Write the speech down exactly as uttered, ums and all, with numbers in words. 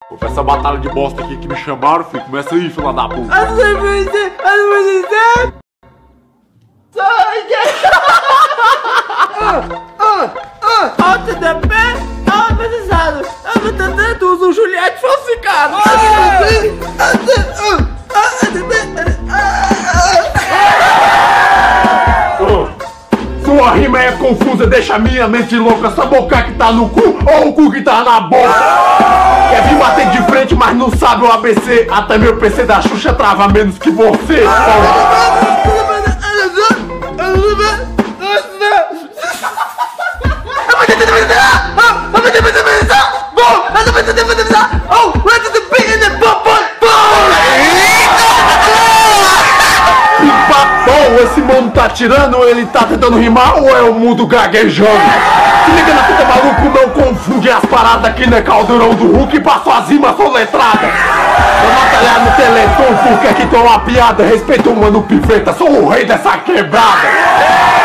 Pra essa batalha de bosta aqui que me chamaram, filho. Começa aí, filha da puta. Alta da pé, alfabetizado. Tu usa o Juliette falsificado. Sua rima é confusa, deixa minha mente louca. Essa boca que tá no cu ou o cu que tá na boca? Quer vir bater de frente, mas não sabe o A B C. Até meu P C da Xuxa trava menos que você. Bom, esse mundo tá tirando, ou ele tá tentando rimar, ou é o mundo gaguejando? Se liga na fita, maluco, não confunde as paradas aqui, né? Caldeirão do Hulk, passo as rimas soletradas. Vou batalhar no Teleton, porque aqui tem uma piada. Respeita o mano piveta, sou o rei dessa quebrada.